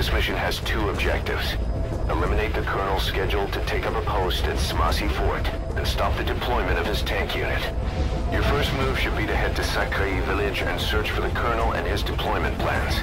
This mission has two objectives. Eliminate the Colonel scheduled to take up a post at Smasi Fort and stop the deployment of his tank unit. Your first move should be to head to Sakai village and search for the Colonel and his deployment plans.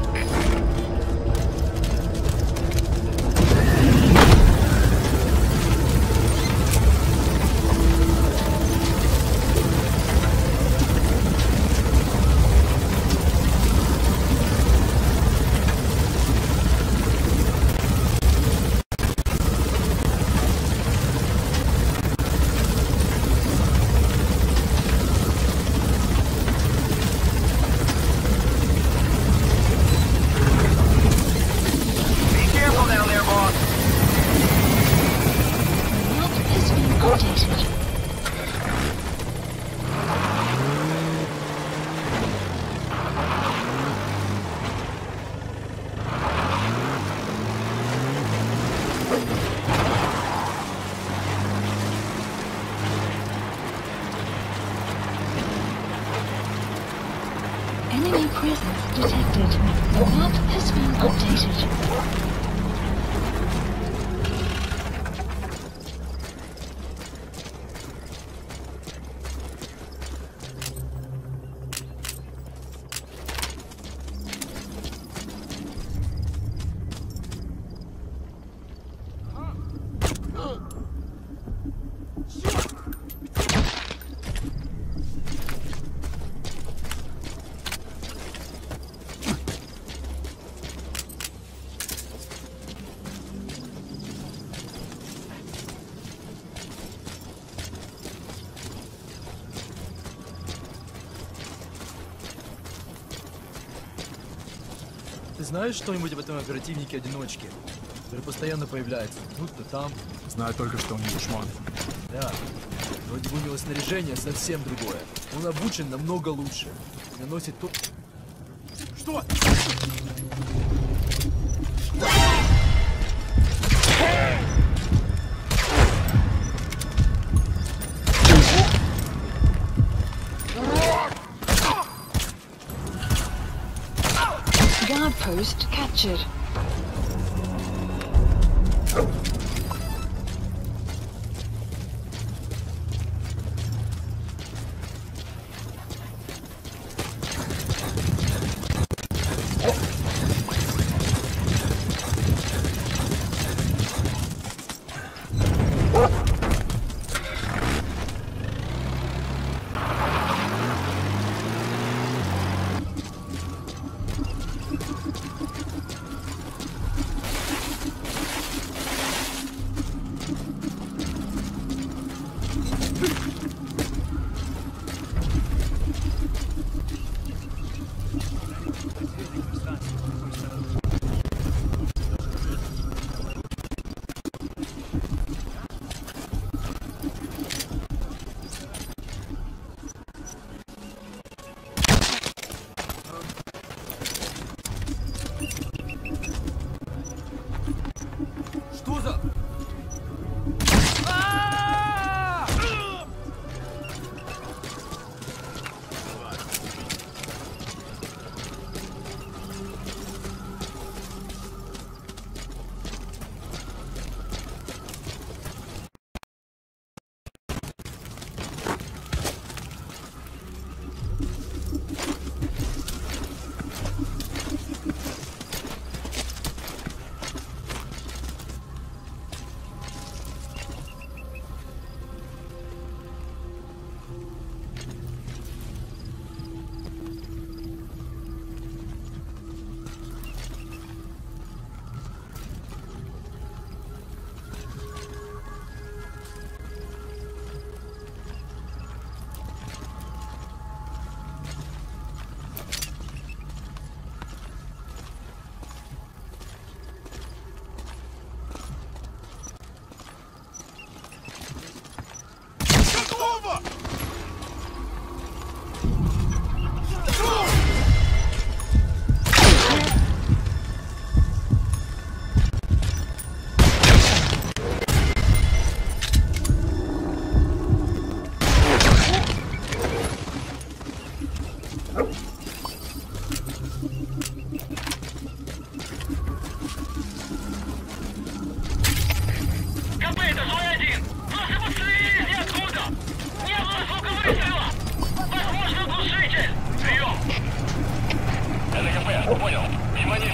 Enemy presence detected. The map has been updated. Ты знаешь что-нибудь об этом оперативнике-одиночке, который постоянно появляется? Тут-то там. Знаю только, что у него шмон. Да. Вроде бы у него снаряжение совсем другое. Он обучен намного лучше. И наносит то... Что? Guard post captured.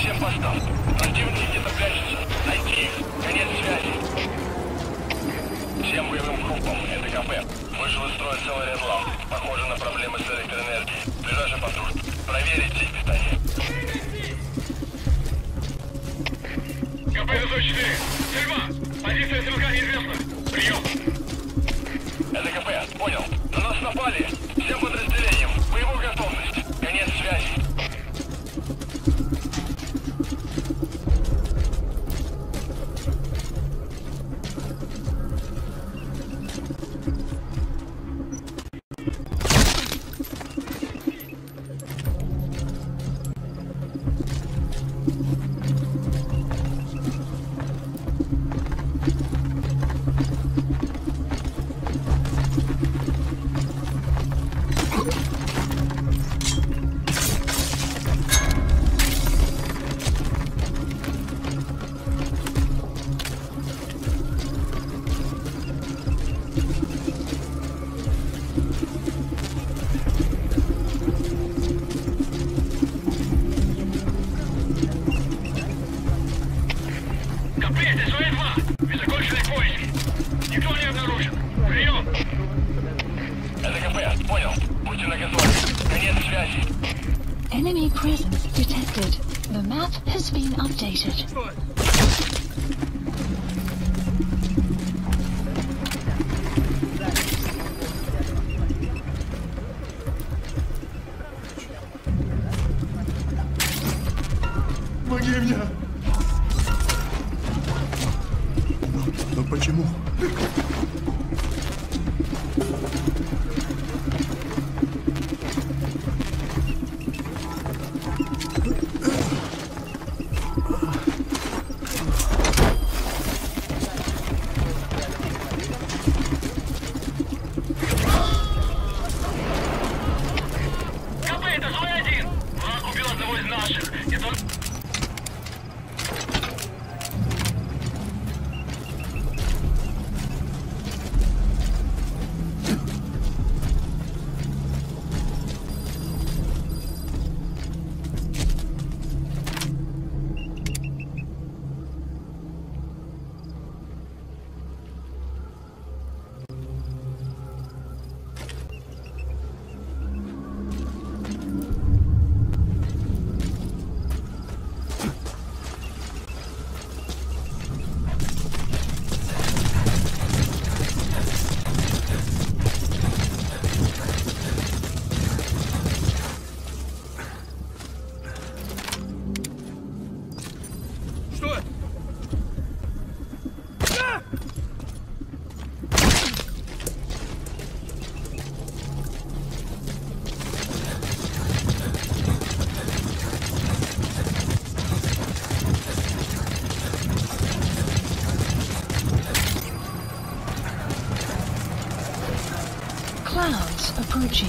всем постам. Противник где-то прячется. Найти их. Конец связи. Всем боевым группам. Это КП. Вышел из строя целый ряд ламп. Похоже на проблемы с электроэнергией. Ближайший патруль. Проверить сеть питания. КП-104. Сельма. Позиция стрелка неизвестна. Прием. Это КП. Понял. На нас напали. Всем подразделениям. Боевую готовность. Конец связи. Enemy presence detected. The map has been updated. Помоги мне! Но почему? Clouds approaching.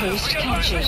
Outpost captured.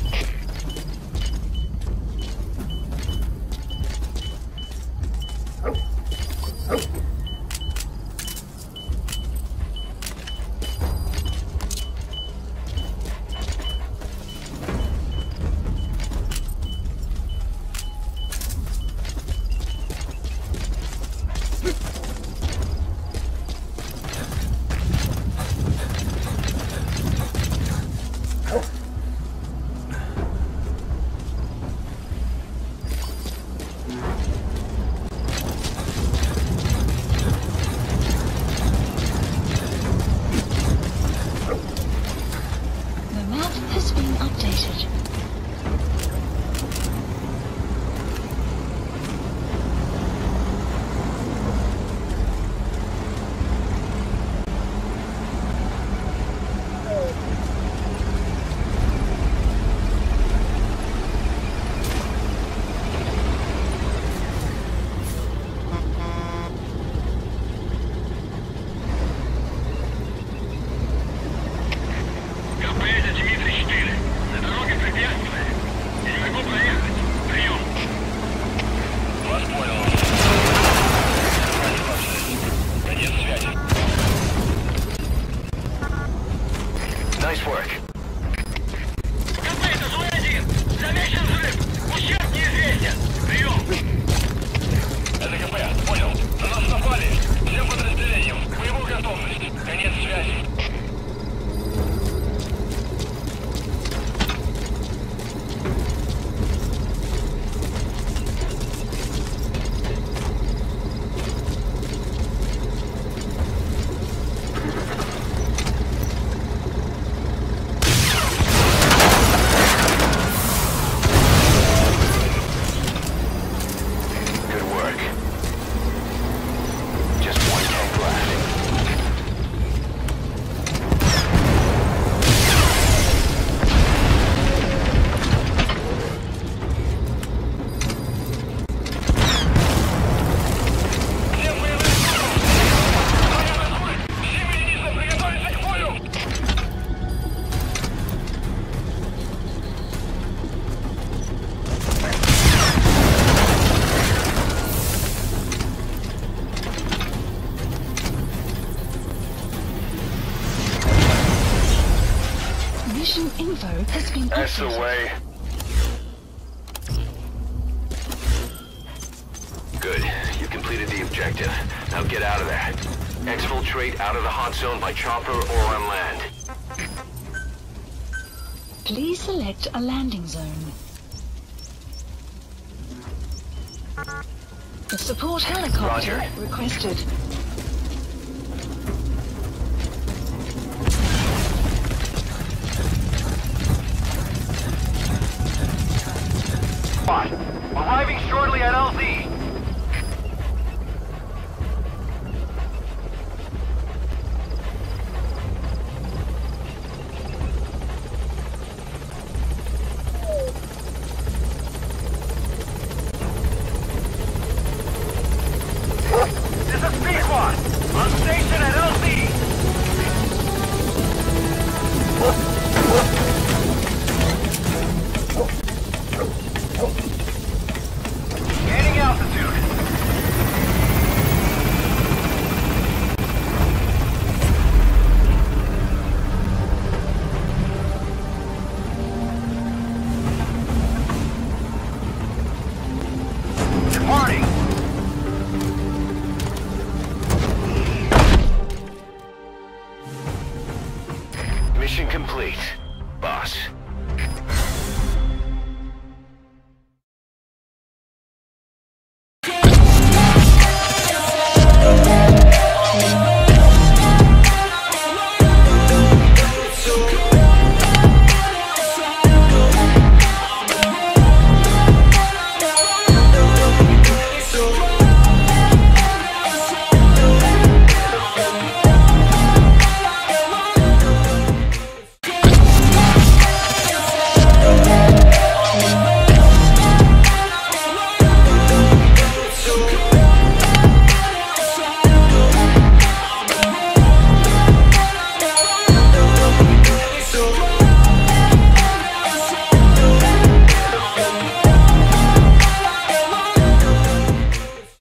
Nice work. Это КП, понял. На нас напали. Всем подразделениям. Боевую готовность. Конец связи. Mission info has been That's the updated. way. Good. You completed the objective. Now get out of there. Exfiltrate out of the hot zone by chopper or on land. Please select a landing zone. The support helicopter Roger. requested. Arriving shortly at LZ. This is B-Squad. On station at LZ. Gaining altitude. Departing. Mission complete, boss.